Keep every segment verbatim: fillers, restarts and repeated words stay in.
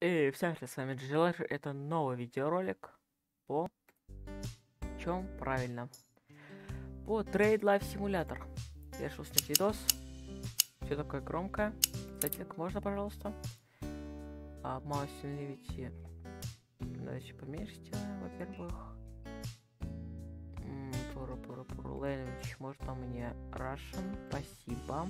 Эй, всем привет, с вами Джилер. Это новый видеоролик по чем правильно? По Trade Life Simulator. Я решил снять видос. Все такое громкое. Сеттинг можно, пожалуйста? А Mouse Sensitivity. Давайте поменьше сделаем, во-первых. Пуру, пуру, пуру. Language. Можно мне Russian. Спасибо.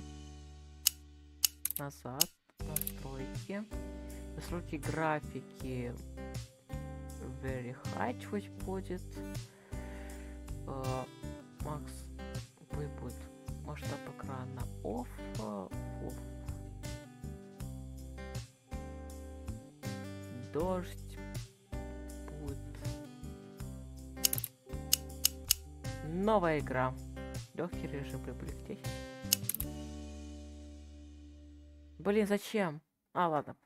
Назад. Настройки. Настройки графики. Very high пусть будет. Uh, Макс будет масштаб экрана off. off. Дождь будет. Новая игра. Легкий режим прибыли в десять. Блин, зачем? А, ладно.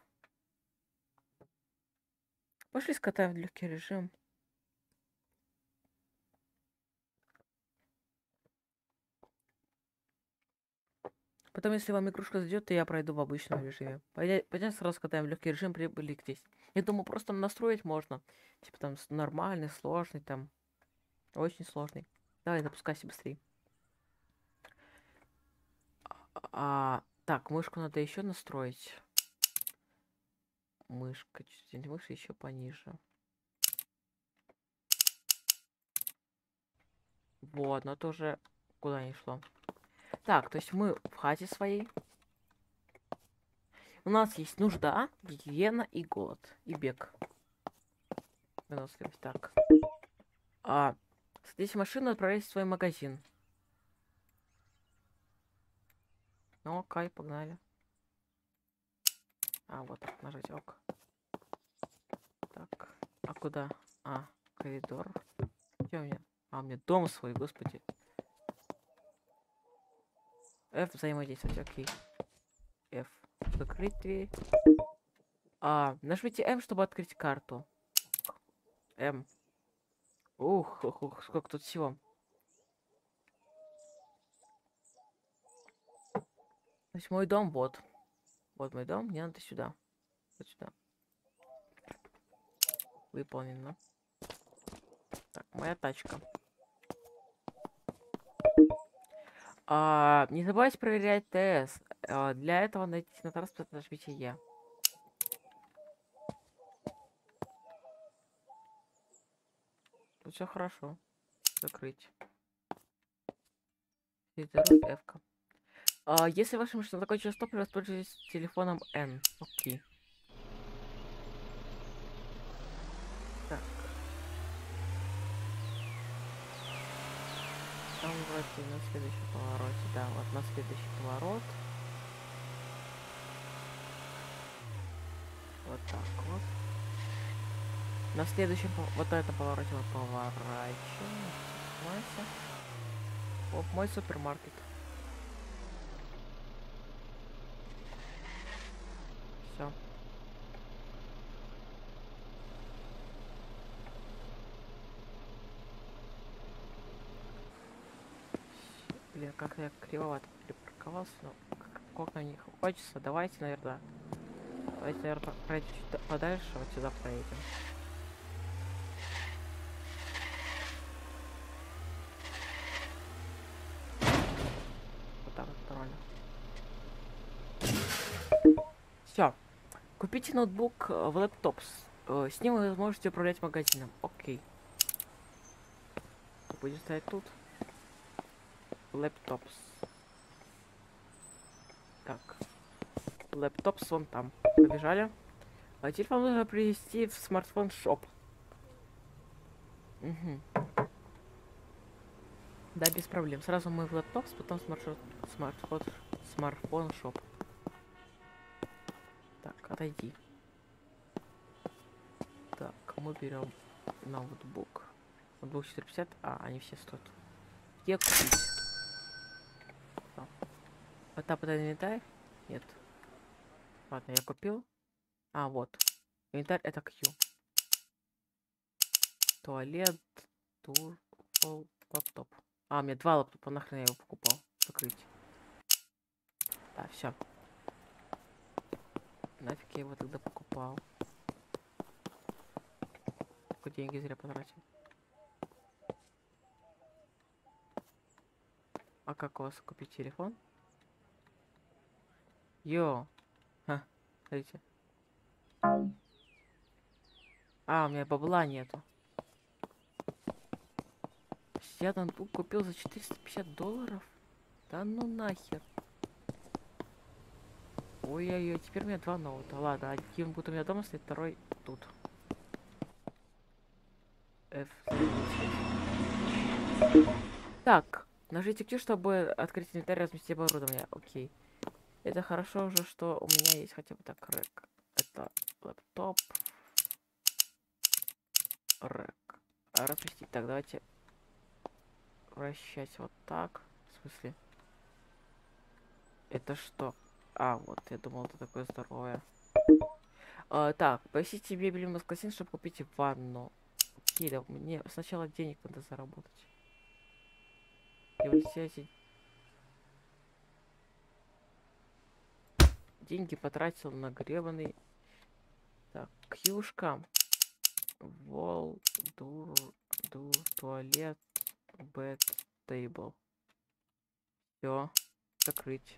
Пошли скатаем в легкий режим. Потом, если вам игрушка зайдет, то я пройду в обычном режиме. Пойдем сразу скатаем в легкий режим, прибыли здесь. Я думаю, просто настроить можно. Типа там нормальный, сложный, там. Очень сложный. Давай, запускайся быстрее. А, так, мышку надо еще настроить. Мышка, чуть-чуть мыши еще пониже. Вот, но тоже куда не шло. Так, то есть мы в хате своей. У нас есть нужда, гигиена и голод. И бег. Так. А, садись в машину, отправляйся в свой магазин. Ну, окей, погнали. А, вот так, нажать ок. Так, а куда? А, коридор. Где у меня? А, у меня дом свой, господи. F взаимодействовать, окей. F. Закрыть дверь. А, нажмите М, чтобы открыть карту. М. Ух, ух, ух, сколько тут всего. То есть мой дом, вот. Вот мой дом, мне надо сюда. Вот сюда. Выполнено. Так, моя тачка. А, не забывайте проверять ТС. А, для этого найти на транспорт, нажмите Е. Тут все хорошо. Закрыть. F. А, если ваша машина закончилась топливо, воспользуйтесь телефоном N. Окей. Так. Там вроде на следующем повороте. Да, вот на следующий поворот. Вот так вот. На следующем, вот этом повороте мы поворачиваем. Оп, мой супермаркет. Все. Блин, как я кривовато припарковался, но как на них хочется. Давайте, наверное, давайте, наверное, пройдем чуть подальше, вот сюда проедем. Вот так вот нормально. Все. Купите ноутбук в лэптопс. С ним вы сможете управлять магазином. Окей. Будет стоять тут. Лэптопс. Так. Лэптопс вон там. Побежали. А теперь вам нужно привести в смартфон шоп. Угу. Да, без проблем. Сразу мы в лэптопс, потом смартфон, смартфон, смартфон шоп. Так, отойди. Так, мы берем ноутбук. Ноутбук четыреста пятьдесят. А, они все стоят. Где купить? Этап это инвентарь? Нет. Ладно, я купил. А, вот. Инвентарь это Q. Туалет, тур, лаптоп. А, у меня два лаптопа, нахрен я его покупал. Закрыть. Да, все. Нафиг я его тогда покупал. коробку деньги зря потратил. А как у вас купить телефон? Йо. Ха, смотрите. А, у меня бабла нету. Я ноутбук купил за четыреста пятьдесят долларов? Да ну нахер. Ой-ой-ой, теперь у меня два ноута. Ладно, один будет у меня дома стоит, второй тут. F. Так, нажмите Q, чтобы открыть инвентарь и разместить оборудование. Окей. Это хорошо уже, что у меня есть хотя бы так рэк. Это лэптоп. Рэк. А разместить. Так, давайте вращать вот так. В смысле? Это что? А, вот, я думал, это такое здоровое. А, так, посетите мебель в магазин, чтобы купить ванну. Окей, да, мне сначала денег надо заработать. Приобретайте. Деньги потратил на гребаный. Так, кьюшка. Вол, дур, дур, туалет, бэт, тейбл. Все, закрыть.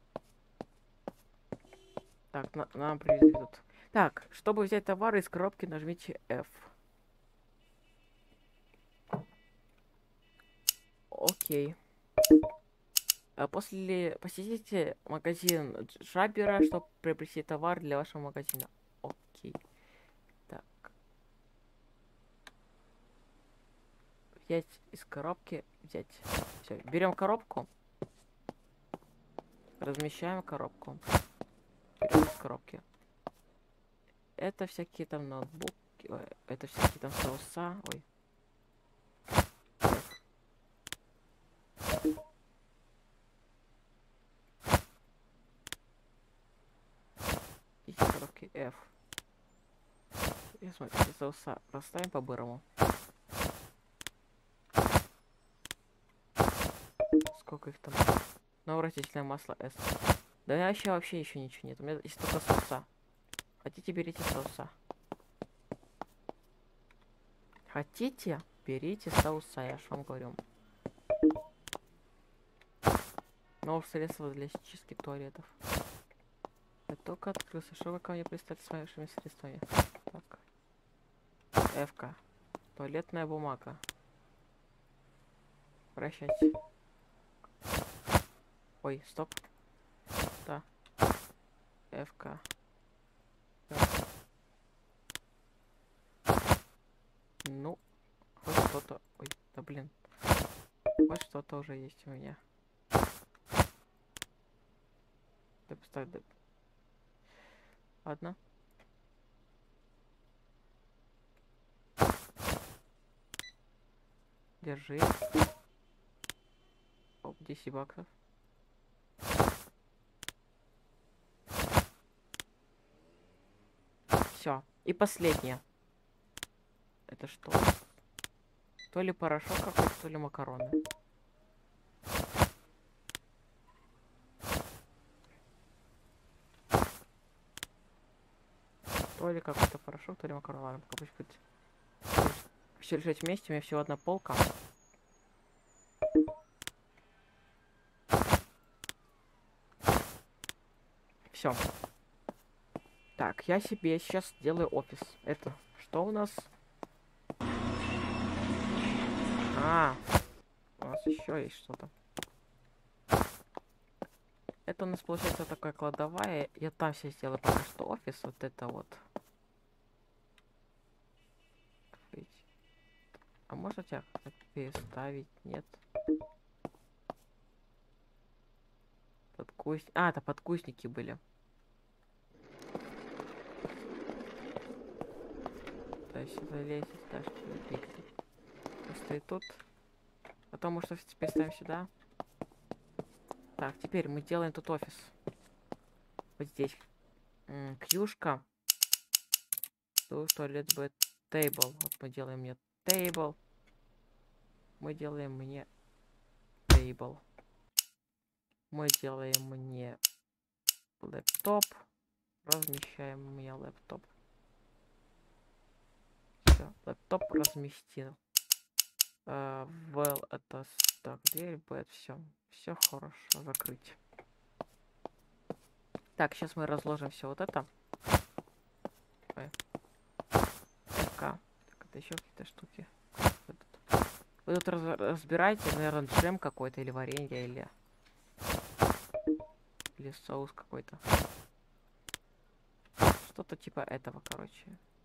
Так, на, нам привезли тут. Так, чтобы взять товары из коробки, нажмите F. Окей. А после посетите магазин Джабера, чтобы приобрести товар для вашего магазина. Окей. Так. Взять из коробки. Взять. Все. Берем коробку. Размещаем коробку. Берем из коробки. Это всякие там ноутбуки. Ой, это всякие там соуса. Ой. Из коробки F. И смотрите, соуса расставим по-бырому. Сколько их там? Ну, растительное масло S. Да у меня вообще вообще еще ничего нет. У меня есть только соуса. Хотите, берите соуса. Хотите, берите соуса, я ж вам говорю. Новое средство для чистки туалетов. Я только открылся. Что вы ко мне пристать с вашими средствами? Так. F-ка. Туалетная бумага. Прощать. Ой, стоп. Да. F-ка. Ну, хоть что-то. Ой, да блин. Хоть что-то уже есть у меня. Да поставь, да. Ладно. Держи. Оп, десять баксов. Все. И последнее. Это что? То ли порошок какой-то, то ли макароны. То ли какой-то порошок, то ли макароны. Ладно, пока пусть будет. Все лежать вместе, у меня всего одна полка. Все. Так, я себе сейчас делаю офис. Это что у нас? А, у нас еще есть что-то. Это у нас получается такая кладовая. Я там все сделаю пока что офис. Вот это вот. А можно тебя переставить? Нет. Подкусни... А, это подкусники были. Да, сюда лезет, да, что стоит тут. Потому что теперь ставим сюда. Так, теперь мы делаем тут офис. Вот здесь. Кьюшка. Тут туалет будет тейбл. Вот мы делаем мне тейбл. Мы делаем мне тейбл. Мы делаем мне лэптоп. Размещаем мне лэптоп. Все, лэптоп разместил. Uh, well, это так, дверь будет, все. Все хорошо, закрыть. Так, сейчас мы разложим все вот это. Ой. Так, это еще какие-то штуки. Вы тут, вы тут раз, разбираете, наверное, джем какой-то, или варенье, или... Или соус какой-то. Что-то типа этого, короче.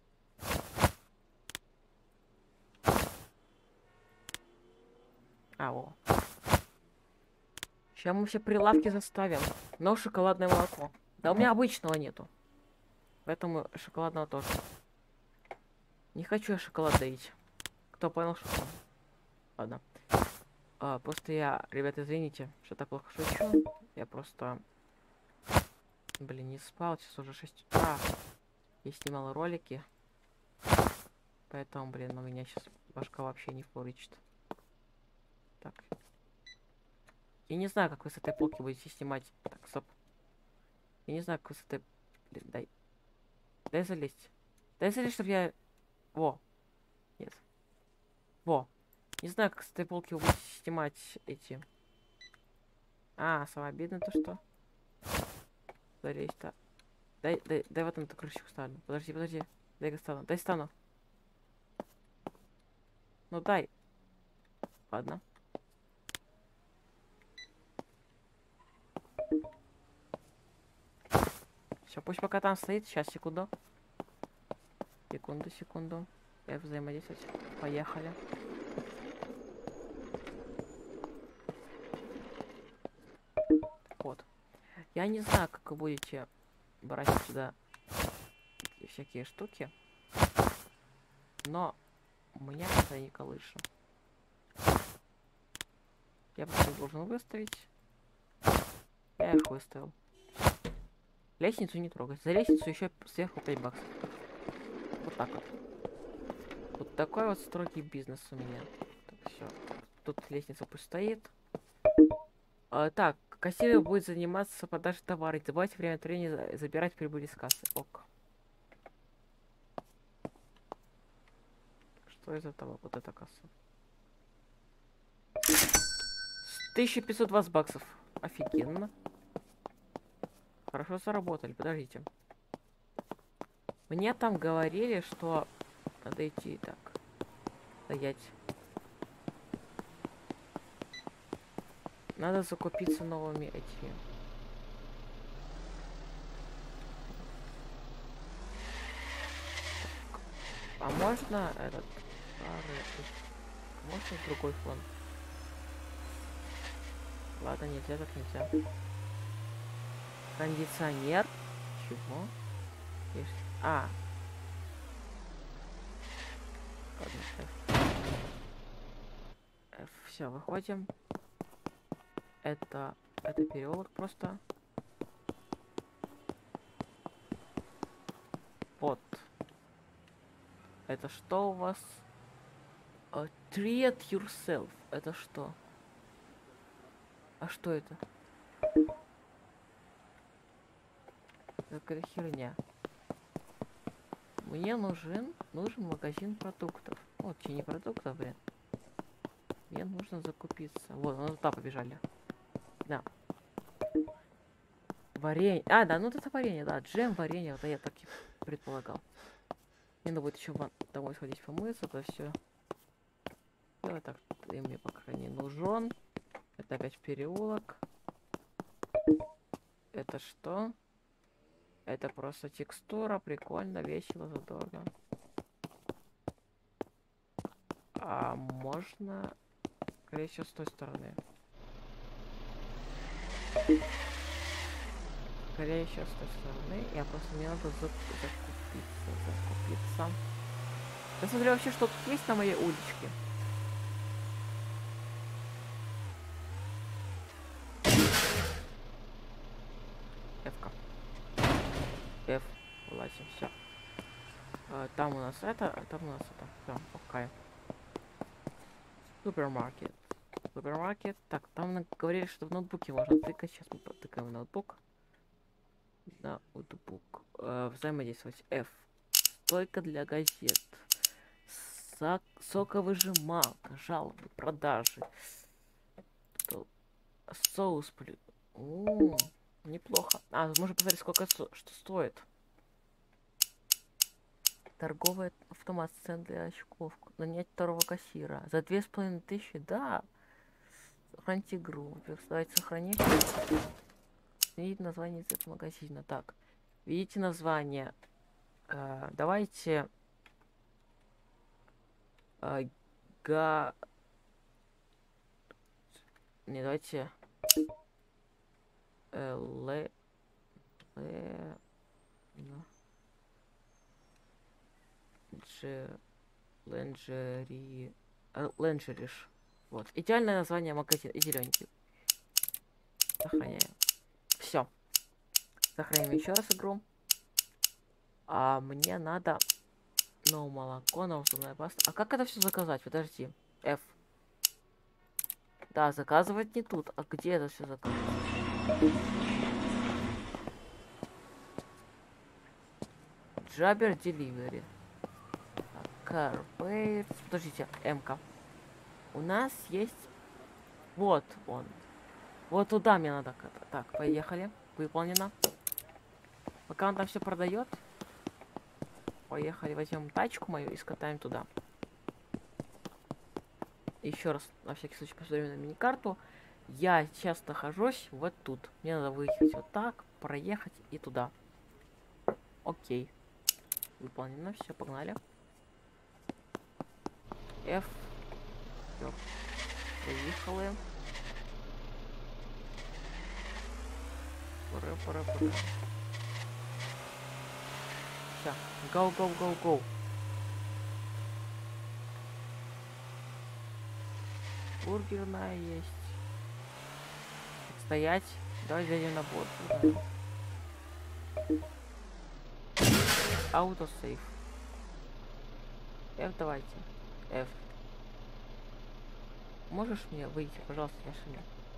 А, о. Сейчас мы все прилавки заставим. Но шоколадное молоко. Да у меня обычного нету. Поэтому шоколадного тоже. Не хочу я шоколад доить. Кто понял, что... Ладно. А, просто я, ребята, извините, что так плохо шучу. Я просто... Блин, не спал. Сейчас уже шесть утра. Я снимал ролики. Поэтому, блин, у меня сейчас башка вообще не впорычит. Так. Я не знаю, как вы с этой полки будете снимать. Так, стоп. Я не знаю, как вы с этой... Блин, дай. Дай залезть. Дай залезть, чтобы я... Во. Нет. Во. Не знаю, как с этой полки вы будете снимать эти... А, самое обидное то, что... Залезть-то. Дай, дай, дай вот эту крышечку ставлю. Подожди, подожди. Дай-ка стану. Дай стану. Ну дай. Ладно. Все, пусть пока там стоит. Сейчас, секунду. Секунду, секунду. Я взаимодействовать. Поехали. Вот. Я не знаю, как вы будете брать сюда всякие штуки. Но у меня это не колышем. Я просто должен выставить. Я их выставил. Лестницу не трогать. За лестницу еще сверху пять баксов. Вот так вот. Вот такой вот строгий бизнес у меня. Так, все. Тут лестница пусть стоит. А, так, кассир будет заниматься продажей товара. Не забывайте время от времени забирать прибыль из кассы. Ок. Что из этого? Вот эта касса. тысяча пятьсот двадцать баксов. Офигенно. Хорошо заработали. Подождите. Мне там говорили, что надо идти так. Стоять. Надо закупиться новыми этими. А можно этот... Можно другой фон? Ладно, нельзя, так нельзя. Кондиционер. Чего? Есть... А. Ладно, F. F. Все, выходим. Это... Это переулок просто. Вот. Это что у вас? Uh, treat yourself. Это что? А что это? Какая-то херня. Мне нужен, нужен магазин продуктов. Вот, че не продуктов, блин. Мне нужно закупиться. Вот, мы туда побежали. Да. Варенье. А, да, ну это варенье, да. Джем, варенье. Вот я так и предполагал. Мне надо будет еще домой сходить помыться, то все. Давай так, и мне пока не нужен. Это опять переулок. Это что? Это просто текстура, прикольно, весело, задорно. А можно, скорее всего, с той стороны. Скорее всего, с той стороны. Я просто мне надо закупиться, закупиться. Я смотрю вообще, что тут есть на моей уличке. F-ка. F. Влазим, все. А, там у нас это, а там у нас это. Все, окей. Супермаркет. Супермаркет. Так, там говорили, что в ноутбуке можно тыкать. Сейчас мы потыкаем в ноутбук. Ноутбук. Э, взаимодействовать. F. Стойка для газет. Сок... Соковыжималка, жалобы, продажи. Что? Соус, блин. О, неплохо. А, можно посмотреть, сколько что стоит. Торговый автомат, сцен для очков. Нанять второго кассира. За две с половиной тысячи, да. Сохранить игру. Давайте сохранить. Видите название из этого магазина. Так. Видите название. Э, давайте. Э, га... Не, давайте. Э, ле... Ле... Дж... Ленджери... Ленджериш. Вот. Идеальное название магазина. И зелененький. Сохраняем. Все. Сохраним еще раз игру. А мне надо... Ну, молоко, но зубная паста. А как это все заказать? Подожди. F. Да, заказывать не тут. А где это все заказывать? Джабер Деливери. Карбейт. Подождите, М-ка. У нас есть... Вот он. Вот туда мне надо. Так, поехали. Выполнено. Пока он там все продает. Поехали, возьмем тачку мою и скатаем туда. Еще раз, на всякий случай, посмотрим на мини-карту. Я сейчас нахожусь вот тут. Мне надо выехать вот так, проехать и туда. Окей. Выполнено, все, погнали. F. Все. Поехали. Пора, пора, пора. Все. Go, go, go, go. Бургерная есть. Стоять. Давай зайдем на борт. Автосейв. F давайте. F. Можешь мне выйти, пожалуйста, с машины?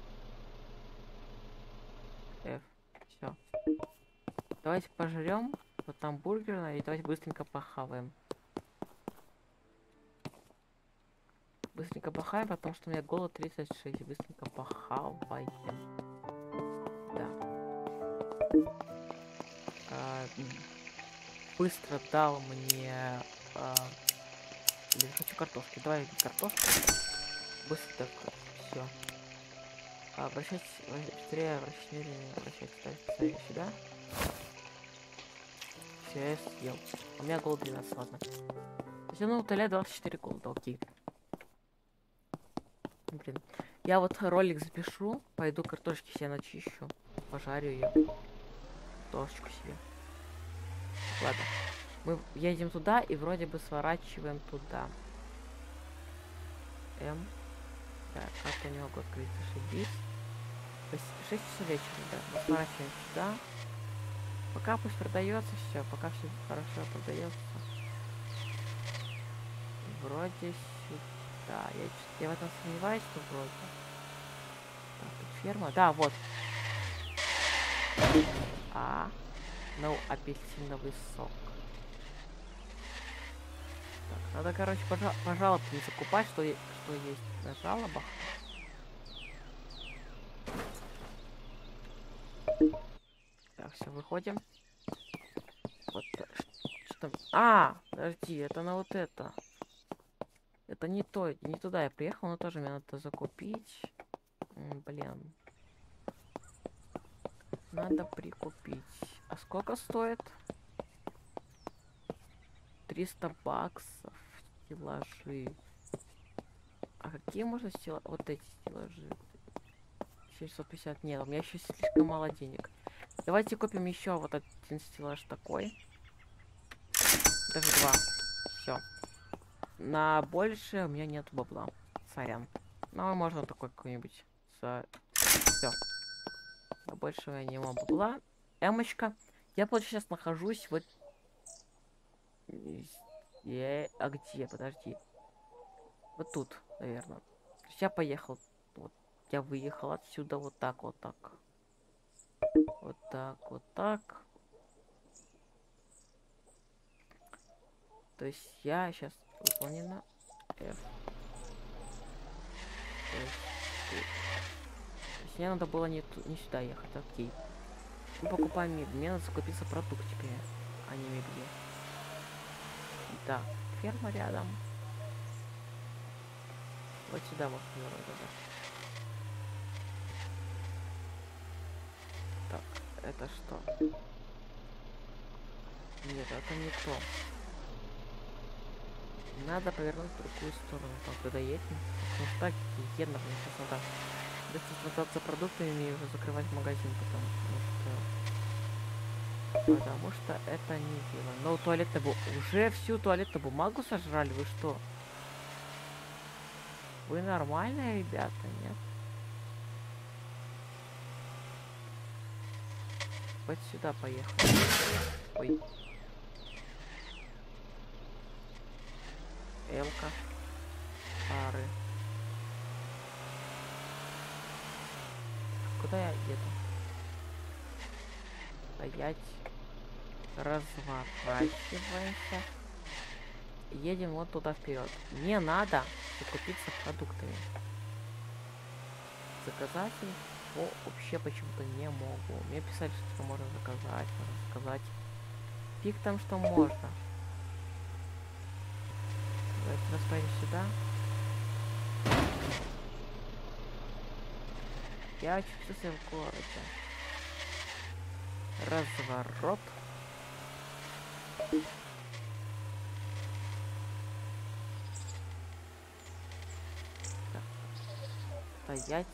F. Все. Давайте пожрем. Вот там бургерная. И давайте быстренько похаваем. Быстренько похаваем, потому что у меня голод тридцать шесть. Быстренько похаваем. Да. А, быстро дал мне... А, блин, хочу картошки. Давай картошку. Быстро так. Все. Обращайтесь быстрее, обращение, обращайтесь сюда. Все, я съел. У меня голод двенадцать, ладно. Все равно утоляет двадцать четыре голода, окей. Блин. Я вот ролик запишу, пойду картошки себе начищу, пожарю ее. Картошечку себе. Ладно. Мы едем туда и вроде бы сворачиваем туда. М. Так, как у него открыть, зашибись. шесть часов вечера, да. Мы сворачиваем сюда. Пока пусть продается все, пока все хорошо продается. Вроде сюда. Я, я в этом сомневаюсь, что вроде. Так, тут ферма. Да, вот. А. Ну, апельсиновый сок. Так, надо, короче, пожа пожалуйста, не закупать, что, что есть на жалобах. Так, все, выходим. Вот, что там? А, подожди, это на вот это. Это не то, не туда я приехал, но тоже мне надо закупить. М, блин. Надо прикупить. А сколько стоит? триста баксов. Стеллажи. А какие можно стеллажи? Вот эти стеллажи. семьсот пятьдесят. Нет, у меня еще слишком мало денег. Давайте купим еще вот один стеллаж такой. Даже два. Все. На больше у меня нет бабла. Сорян. Ну, можно такой какой-нибудь. За... Все. На больше у меня не могу бабла. Эмочка. Я, получается, сейчас нахожусь вот... Я... А где? Подожди. Вот тут, наверное. Я поехал. Вот. Я выехал отсюда вот так, вот так. Вот так, вот так. То есть я сейчас Выполнено. F. То есть, то есть мне надо было не, не сюда ехать, окей. Мы покупаем мебель. Мне надо закупиться продуктиками, а не мебелью. Да, ферма рядом. Вот сюда можно повернуть, да. Так, это что? Нет, это не то. Надо повернуть в другую сторону. Так, куда едем? Ну так, едем, мне сейчас надо быстро смотаться продуктами и уже закрывать магазин, потому что... Потому что это не дело. Но туалетную бумагу... Уже всю туалетную бумагу сожрали? Вы что? Вы нормальные ребята, нет? Вот сюда поехали. Ой. Элка. Пары. Куда я еду? Стоять. Разворачиваемся. Едем вот туда вперед. Мне надо закупиться продуктами. Заказать их о, вообще почему-то не могу. Мне писали, что можно заказать, можно заказать. Фиг там, что можно. Давайте расправим сюда. Я очутился в городе. Разворот. Так. Стоять.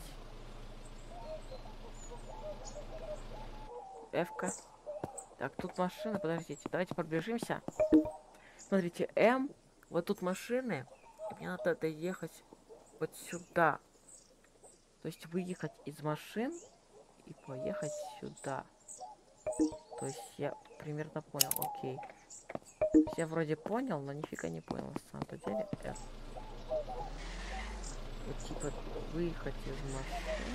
F-ка. Так, тут машины, подождите, давайте пробежимся. Смотрите, М, вот тут машины, и мне надо доехать вот сюда. То есть выехать из машин и поехать сюда. То есть я примерно понял, окей. Я вроде понял, но нифига не понял на самом-то деле. F. Вот типа выехать из машин.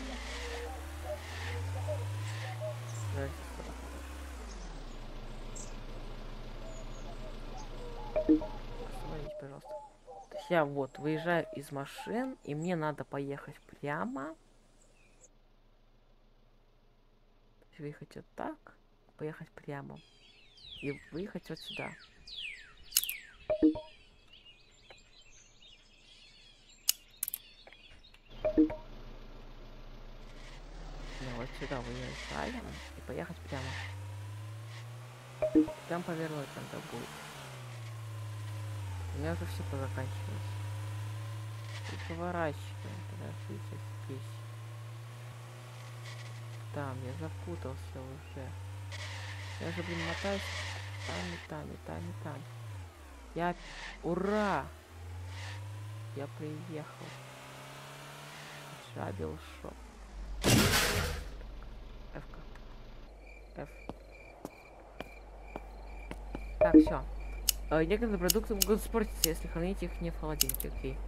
Смотрите, пожалуйста. То есть я вот выезжаю из машин, и мне надо поехать прямо. Выехать вот так, поехать прямо. И выехать вот сюда. Ну, вот сюда выезжаем и поехать прямо. Там повернуть надо будет. У меня уже все позаканчивалось. И поворачиваем. Подождите здесь. Там, я запутался уже. Я же, блин, мотаюсь. Там и там, и там, и там. Я... Ура! Я приехал. Жабил шоп. F-ка. F. Так, все. Э, некоторые продукты могут испортиться, если хранить их не в холодильнике. Окей.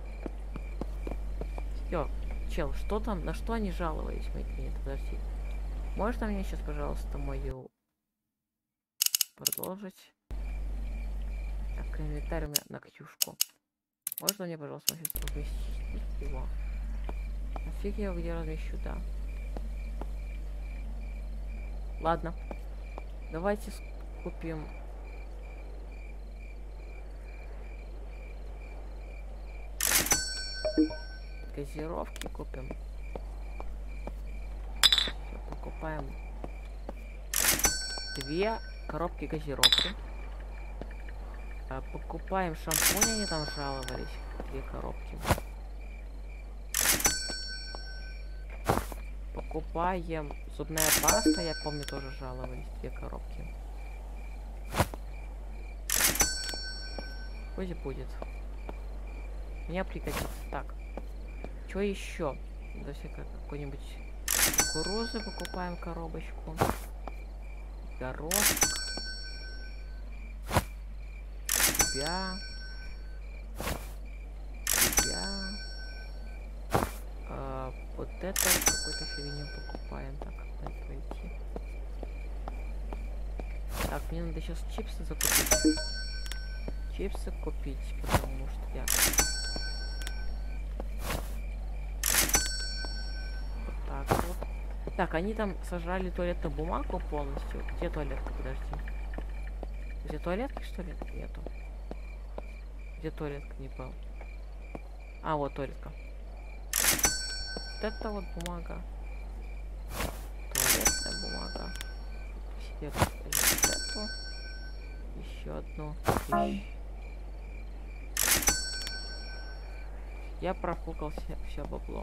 Все. Чел, что там? На что они жаловались? Нет, подожди. Можно мне сейчас, пожалуйста, мою... Продолжить. Так, инвентарь у меня на кьюшку. Можно мне, пожалуйста, сейчас разместить его? Нафиг я его где размещу, да. Ладно. Давайте купим... Газировки купим. Все, покупаем две коробки газировки. А, покупаем шампунь, они там жаловались. Две коробки. Покупаем зубная паста, я помню, тоже жаловались. Две коробки. Пусть будет. Меня пригодится. Так. Что еще? Давайте какой-нибудь кукурузы покупаем коробочку. Горошек. Тебя. Тебя. А, вот это вот какую-то фигню покупаем. Так, куда пойти? Так, мне надо сейчас чипсы закупить. чипсы купить, потому что я... Вот так вот. Так, они там сожрали туалетную бумагу полностью. Где туалетка? Подожди. Где туалетки, что ли? Нету. Где туалетка? Не понял. А, вот туалетка. Вот это вот бумага. Туалетная бумага. Себе вот эту. Еще одну. Еще. Я профукал все, все бабло.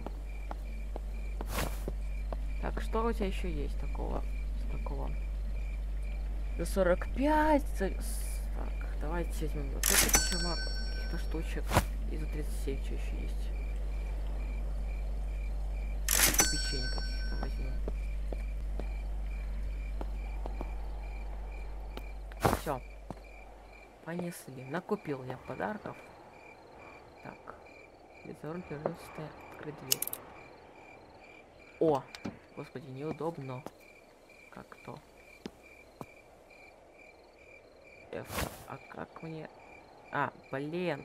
Так, что у тебя еще есть такого? С такого? За сорок пять. За... Так, давайте возьмем вот это еще каких-то штучек. И за тридцать семь что еще есть? Печенье каких-то возьмем. Все. Понесли. Накупил я подарков. Так. Безоружный, пожалуйста, открыть дверь. О! Господи, неудобно. Как то? F. А как мне... А, блин.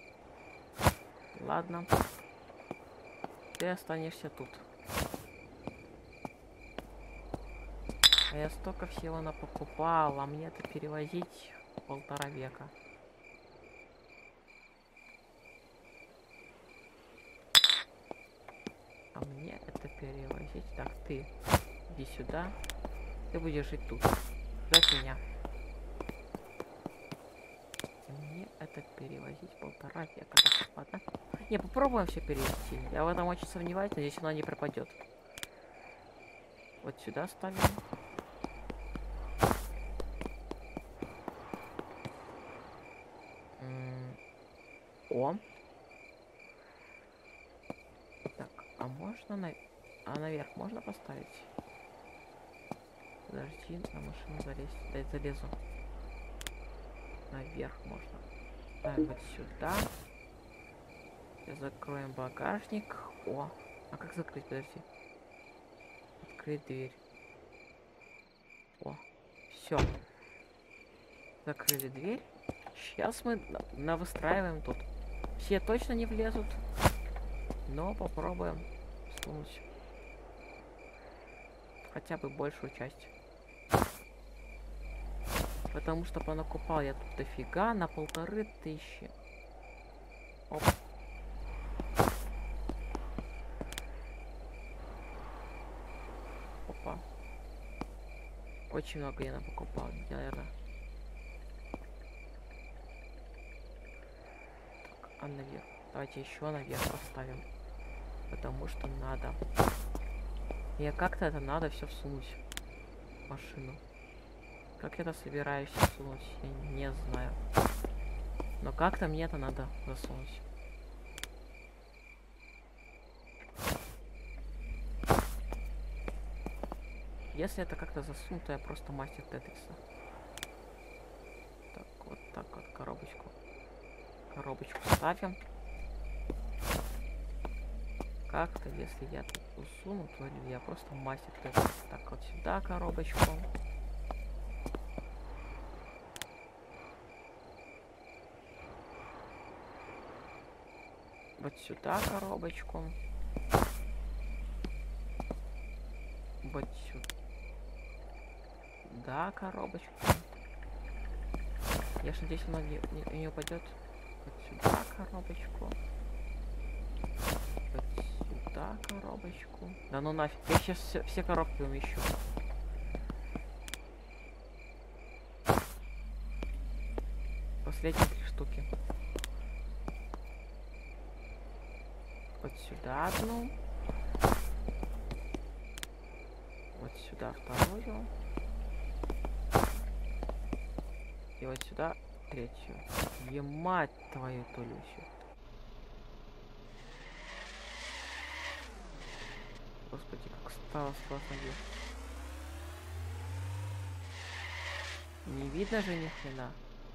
Ладно. Ты останешься тут. А я столько всего напокупал, а мне это перевозить полтора века. А мне это перевозить... Так, ты иди сюда. Ты будешь жить тут. Ждать меня. И мне это перевозить полтора века. Так, ладно. Не, попробуем все перевести. Я в этом очень сомневаюсь, надеюсь, она не пропадет. Вот сюда ставим. М-м- О. Так, а можно на... А наверх можно поставить? Подожди, на машину залезть. Дай залезу. Наверх можно. Ставим вот сюда. Закроем багажник. О, а как закрыть? Подожди. Открыть дверь. О, все. Закрыли дверь. Сейчас мы навыстраиваем тут. Все точно не влезут. Но попробуем сунуть хотя бы большую часть. Потому что понакупал я тут дофига на полторы тысячи. Оп. Опа. Очень много я напокупал, наверное. Так, а наверх? Давайте еще наверх поставим. Потому что надо. Я как-то это надо все всунуть в машину. Как я это собираюсь всунуть, я не знаю. Но как-то мне это надо засунуть. Если это как-то засунуть, то я просто мастер Тетриса. Так, вот так вот коробочку. Коробочку ставим. Как-то, если я тут усуну, то я просто мастер Тетриса. Так, вот сюда коробочку. Вот сюда коробочку. Вот сюда коробочку. Я же надеюсь, она не, не, не упадет. Вот сюда коробочку. Вот сюда коробочку. Да ну нафиг. Я сейчас все, все коробки умещу. Последние три штуки. Вот сюда одну. Вот сюда вторую. И вот сюда третью. Емать твою Толюсю. Господи, как стало сложно ехать. Не видно же ни хрена.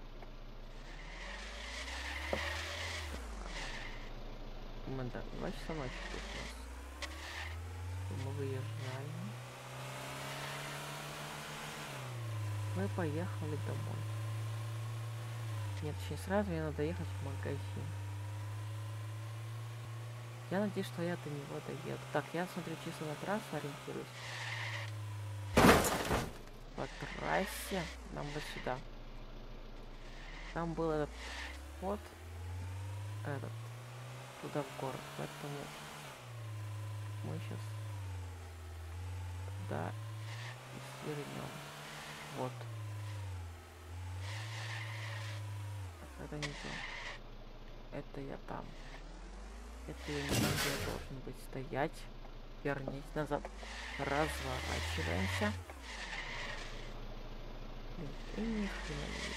Мы да, два часа ночи тут у нас. Мы выезжаем. Мы поехали домой. Нет, точнее, сразу мне надо ехать в магазин. Я надеюсь, что я до него доеду. Так, я смотрю чисто на трассу, ориентируюсь. По трассе нам вот сюда. Там был этот вход, этот, туда в город, поэтому мы сейчас туда и свернем. Вот. Это не то. Это я там. Это я не там, где я должен быть стоять. Вернись назад. Разворачиваемся. Блин, и ни хрена не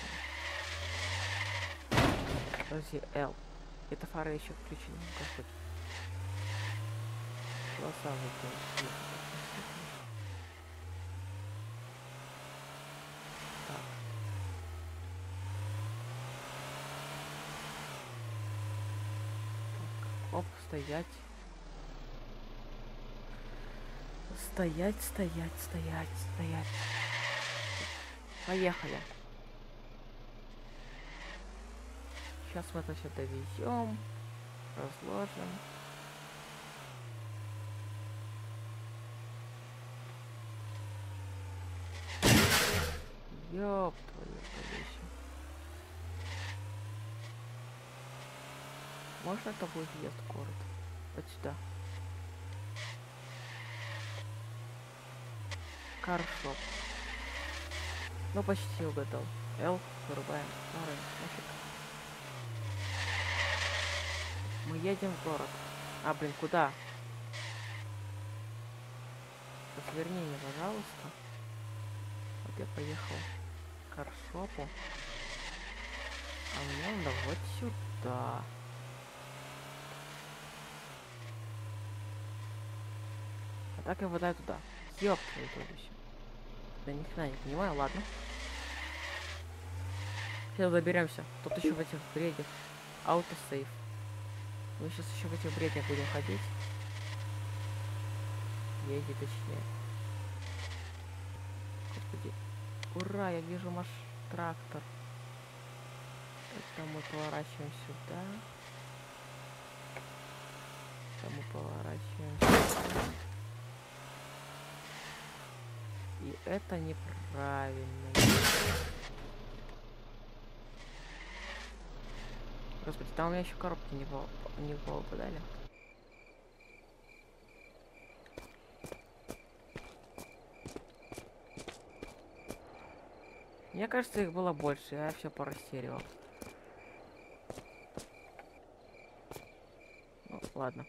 видно. Подожди, L. Это фары еще включены. Господи. Глаза выпали. Так. Так. Оп, стоять. Стоять, стоять, стоять, стоять. Поехали. Сейчас мы это все довезем, разложим. Ёб твою колесо. Можно это будет въезд в город? Вот сюда. Каршоп. Ну почти угадал. Л, вырубаем. Ары, нафиг. Мы едем в город. А, блин, куда? Разверни меня, пожалуйста. Вот я поехал к каршопу. А мне надо вот сюда. А так я выдаю туда. Ёб твою туловище. Да ни хрена не понимаю, ладно. Сейчас доберемся. Тут еще в этих бредях автосейв. Мы сейчас еще в этих бредях будем ходить. Ездить точнее. Господи. Ура, я вижу наш трактор. Это мы поворачиваем сюда. Это мы поворачиваем сюда. И это неправильно. Господи, там у меня еще коробки не, по, не попадали. Мне кажется, их было больше, я все порастеривал. Ну, ладно.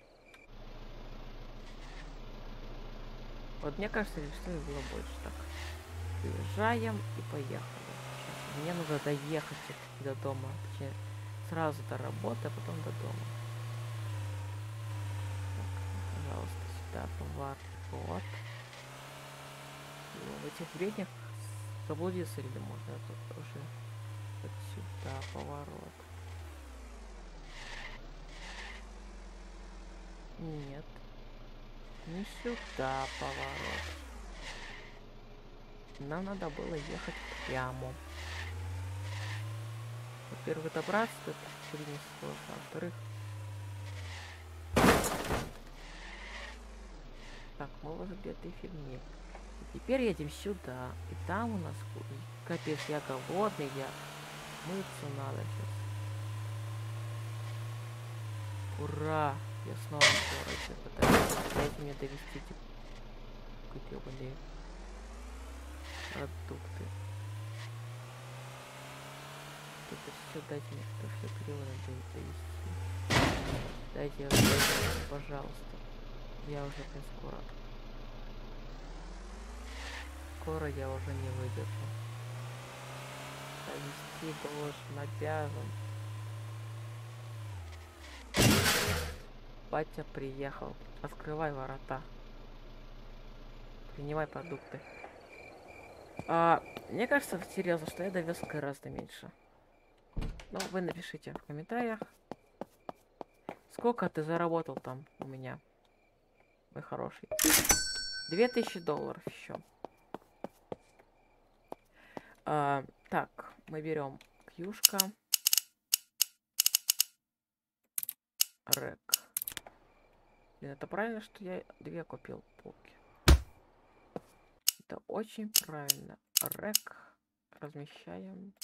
Вот мне кажется, что их было больше. Так, приезжаем и поехали. Сейчас. Мне нужно доехать до дома. Точнее, сразу до работы, а потом до дома. Так, пожалуйста, сюда поворот. В этих бреднях заблудиться или можно тут уже вот сюда поворот. Нет. Не сюда поворот. Нам надо было ехать прямо. Во-первых, добраться до не сложно, а во-вторых... Так, мы уже где-то и фигни. Теперь едем сюда. И там у нас... Капец, я голодный, я... Мыться надо сейчас. Ура! Я снова в городе. Пытаюсь, дайте мне довести эти гребаные продукты. Это все дайте мне, это все криво надо довести. Дайте, дайте, пожалуйста. Я уже прям скоро. Скоро я уже не выдержу. Довести должен, обязан. Батя приехал. Открывай ворота. Принимай продукты. А, мне кажется, серьезно, что я довез гораздо меньше. Ну, вы напишите в комментариях. Сколько ты заработал там у меня? Мой хороший. Две тысячи долларов еще. А, так, мы берем кьюшка. Рэк. Блин, это правильно, что я две купил полки? Это очень правильно. Рэк размещаем.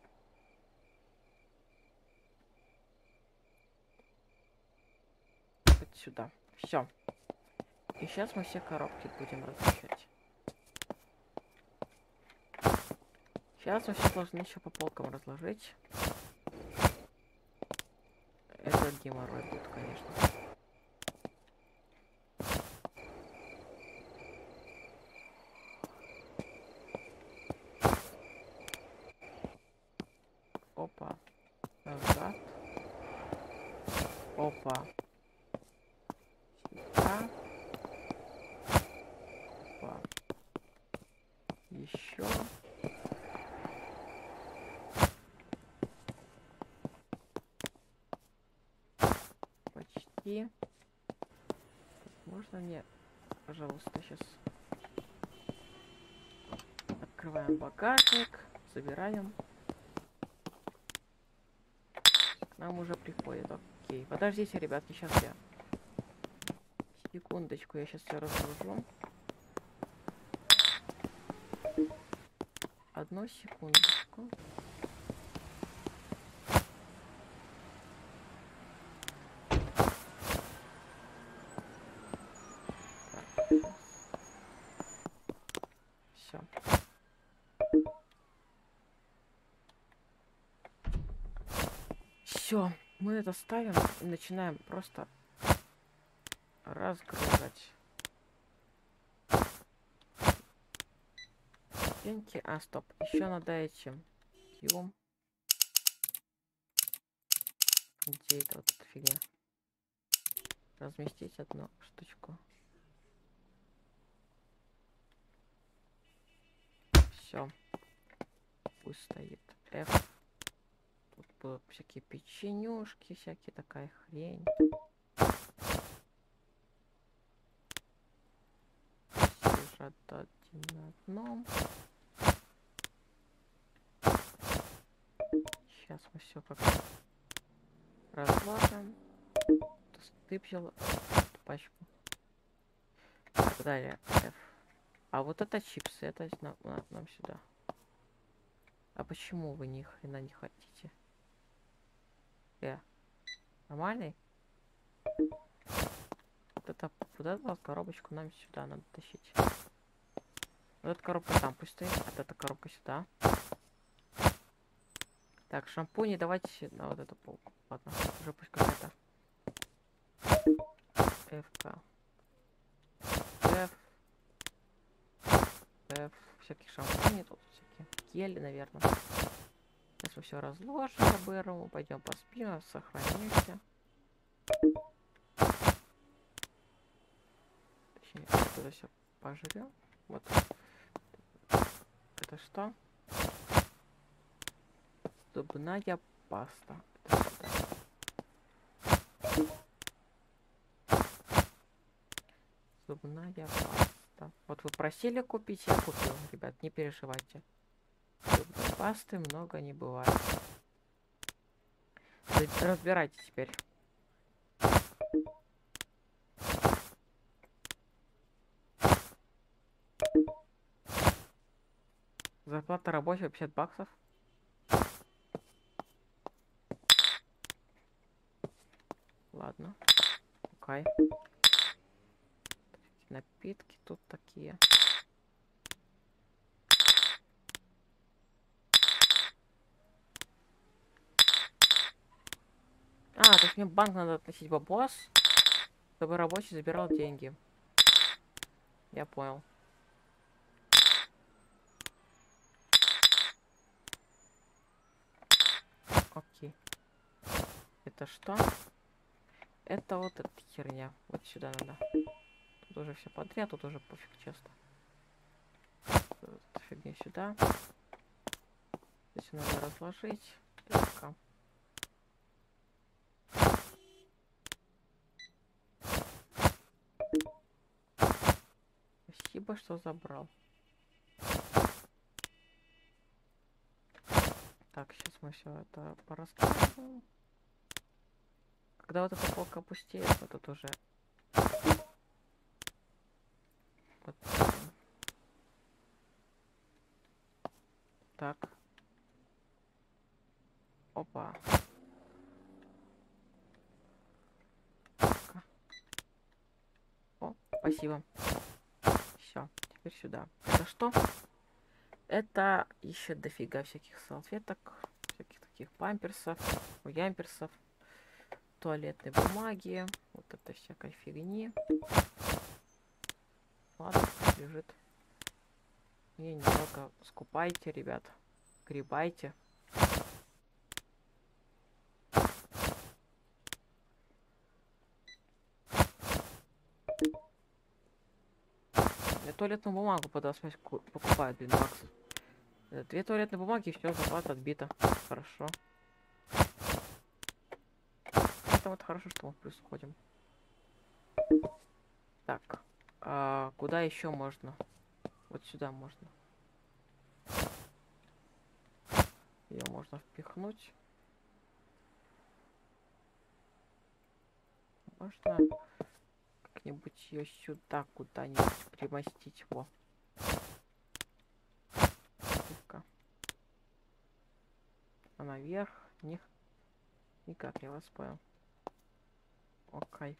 Вот сюда. Все. И сейчас мы все коробки будем размещать. Сейчас мы все должны еще по полкам разложить. Это геморрой будет, конечно. Опа. Назад. Опа. Сюда. Опа. Еще. Почти. Можно мне, пожалуйста, сейчас открываем багажник, забираем. К нам уже приходит. Окей. Подождите, ребятки, сейчас я. Секундочку, я сейчас все разгружу. Одну секундочку. Все. Все, мы это ставим и начинаем просто разгружать. Деньги. А, стоп. Еще надо этим. Ем. Где это вот эта фигня? Разместить одну штучку. Все. Пусть стоит. F. Тут будут всякие печенюшки, всякие такая хрень. Лежат один на одном. Сейчас мы все как разложим. Ты взял эту пачку. Так, далее. F. А вот это чипсы, это нам, нам сюда. А почему вы ни хрена не хотите? Э, нормальный? Вот это, вот эту коробочку нам сюда надо тащить. Вот эта коробка там пусть стоит, а эта коробка сюда. Так, шампуни давайте на вот эту полку. Ладно, уже пусть какая-то. ФК. F. F. Всякие шампуни тут, всякие гели, наверное. Сейчас мы все разложим, заберем, пойдем поспим, сохранимся. Точнее, это все пожрем. Вот. Это что? Зубная паста. Это сюда. Зубная паста. Вот вы просили купить, я купил, ребят, не переживайте. Зубной пасты много не бывает. Разбирайте теперь. Зарплата рабочего пятьдесят баксов. Ладно. Окей. Напитки тут такие. А, то есть мне в банк надо относить бабос, чтобы рабочий забирал деньги. Я понял. Окей. Это что? Это вот эта херня. Вот сюда надо. Тут уже все подряд, тут уже пофиг, честно. Эту фигню сюда. Здесь надо разложить. Так. Спасибо, что забрал. Так, сейчас мы все это пораскладываем. Когда вот эта полка опустеет, вот тут уже... Вот. Так. Опа. О, спасибо. Все, теперь сюда. Это что? Это еще дофига всяких салфеток, всяких таких памперсов, ямперсов, туалетной бумаги, вот это всякой фигни. Ладно, лежит. Мне не жалко. Скупайте, ребят. Гребайте. Я туалетную бумагу по двадцать пять покупаю, блин, баксов. Две туалетные бумаги, и все, зарплата отбита. Хорошо. Это вот хорошо, что мы в плюс уходим. Так. А куда еще можно? Вот сюда можно. Ее можно впихнуть. Можно как-нибудь ее сюда куда-нибудь примостить. Во. Ссылка. А наверх? Них. Никак, я вас понял. Окей.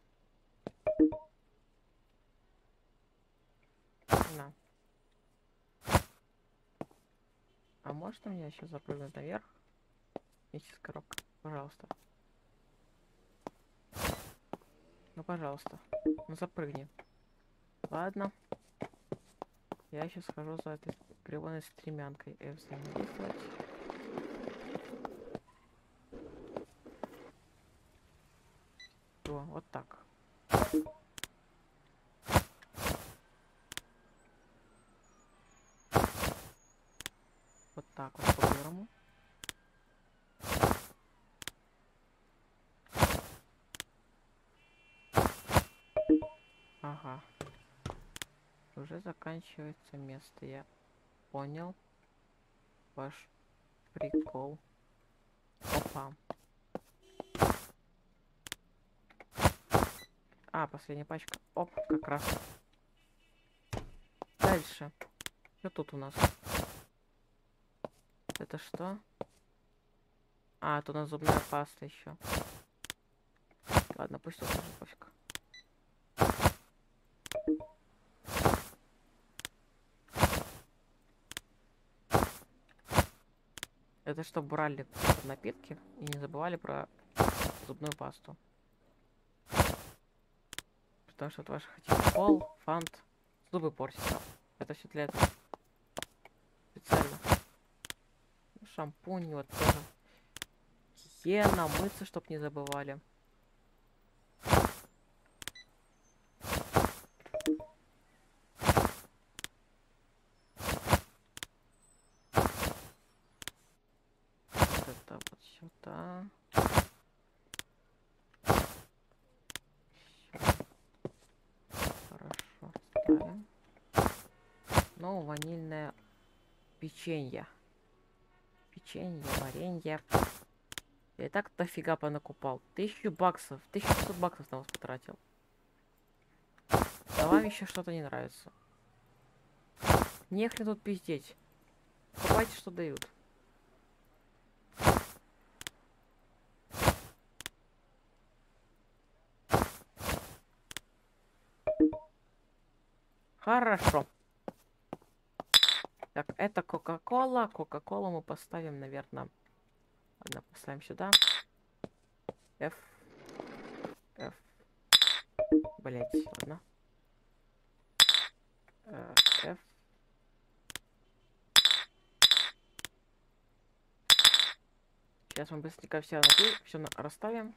На. А можно мне еще запрыгнуть наверх? Вместе с коробкой. Пожалуйста. Ну, пожалуйста. Ну, запрыгни. Ладно. Я сейчас схожу за этой гребаной стремянкой. F взаимодействовать. О, вот так. Вот так вот по-первому. Ага. Уже заканчивается место. Я понял ваш прикол. Опа. А, последняя пачка. Оп, как раз. Дальше. Что тут у нас? Это что? А, тут у нас зубная паста еще. Ладно, пусть тут уже пофиг. Это что, брали напитки и не забывали про зубную пасту. Потому что вот ваши хотите пол, фант, зубы портятся. Это все для этого. Специально. Шампунь вот тоже. Гигиена, мыться, чтоб не забывали. Вот это вот сюда. Хорошо, ставим. Ну, ванильное печенье. Печенье, варенье. Я и так дофига понакупал. Тысячу баксов. Тысячу пятьсот баксов на вас потратил. А вам еще что-то не нравится. Нехрен тут пиздеть. Покупайте, что дают. Хорошо. Так, это Кока-Кола. Кока-Колу мы поставим, наверное. Ладно, поставим сюда. F. F. Блять, ладно. Uh, F. Сейчас мы быстренько все напи... все на... расставим.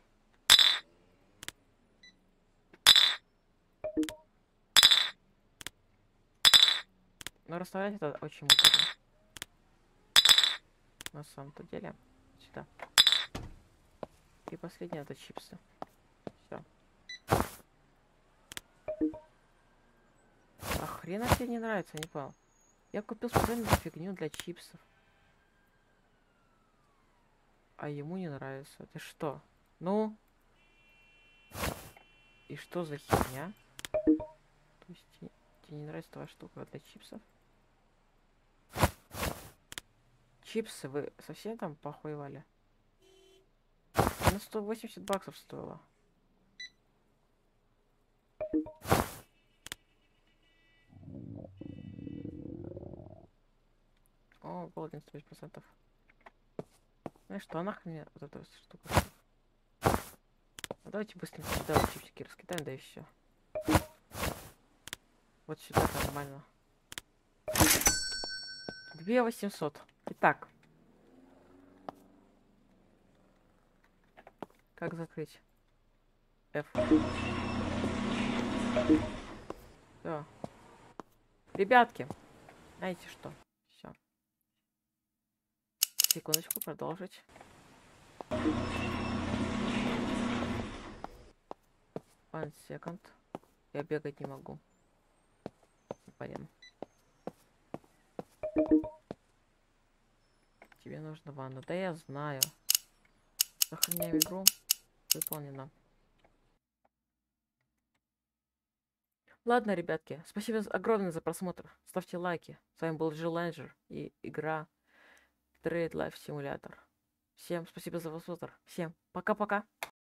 Но расставлять это очень удобно. На самом-то деле. Сюда. И последнее это чипсы. Все. А хрена тебе не нравится, не понял. Я купил специальную фигню для чипсов. А ему не нравится. Ты что? Ну? И что за херня? То есть тебе, тебе не нравится твоя штука для чипсов? Чипсы, вы совсем там похуевали? На сто восемьдесят баксов стоило. О, голоден сто процентов. Знаешь что, а нахрен мне вот эта штука? А давайте быстренько сюда вот чипсики раскидаем, да и все. Вот сюда нормально. две восемьсот. Итак. Как закрыть? F. Все. Ребятки, знаете что? Все. Секундочку, продолжить. One second. Я бегать не могу. Пойдем. Тебе нужно ванну. Да я знаю. Сохраняем игру. Выполнено. Ладно, ребятки. Спасибо огромное за просмотр. Ставьте лайки. С вами был Джиленджер и игра Trade Life Simulator. Всем спасибо за просмотр. Всем пока-пока.